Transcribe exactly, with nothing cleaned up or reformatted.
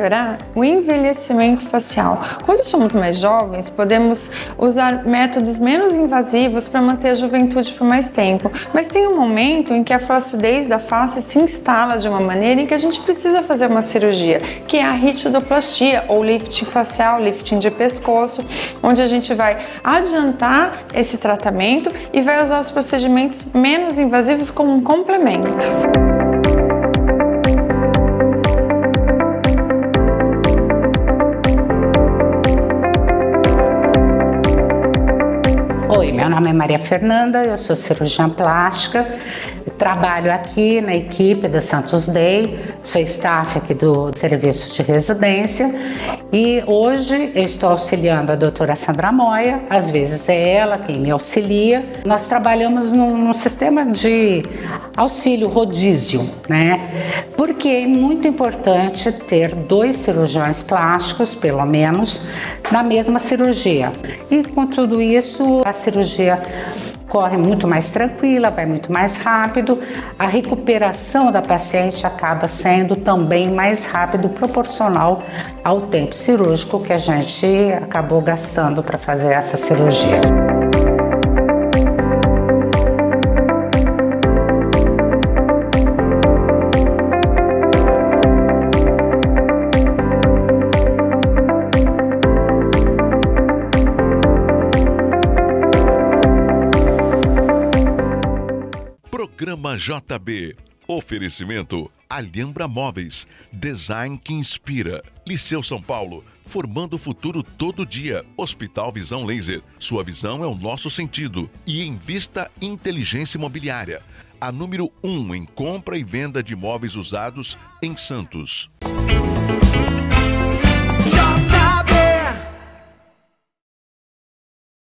melhorar o envelhecimento facial. Quando somos mais jovens, podemos usar métodos menos invasivos para manter a juventude por mais tempo, mas tem um momento em que a flacidez da face se instala de uma maneira em que a gente precisa fazer uma cirurgia, que é a ritidoplastia ou lifting facial, lifting de pescoço, onde a gente vai adiantar esse tratamento e vai usar os procedimentos menos invasivos como um complemento. Oi, meu nome é Maria Fernanda, eu sou cirurgiã plástica, trabalho aqui na equipe da Santos Day, sou staff aqui do serviço de residência e hoje eu estou auxiliando a doutora Sandra Moia, às vezes é ela quem me auxilia. Nós trabalhamos num, num sistema de auxílio rodízio, né? Porque é muito importante ter dois cirurgiões plásticos, pelo menos, na mesma cirurgia. E com tudo isso, a cirurgia corre muito mais tranquila, vai muito mais rápido, a recuperação da paciente acaba sendo também mais rápido, proporcional ao tempo cirúrgico que a gente acabou gastando para fazer essa cirurgia. Programa J B. Oferecimento Alhambra Móveis. Design que inspira. Liceu São Paulo. Formando o futuro todo dia. Hospital Visão Laser. Sua visão é o nosso sentido. E Invista Inteligência Imobiliária. A número um em compra e venda de imóveis usados em Santos. J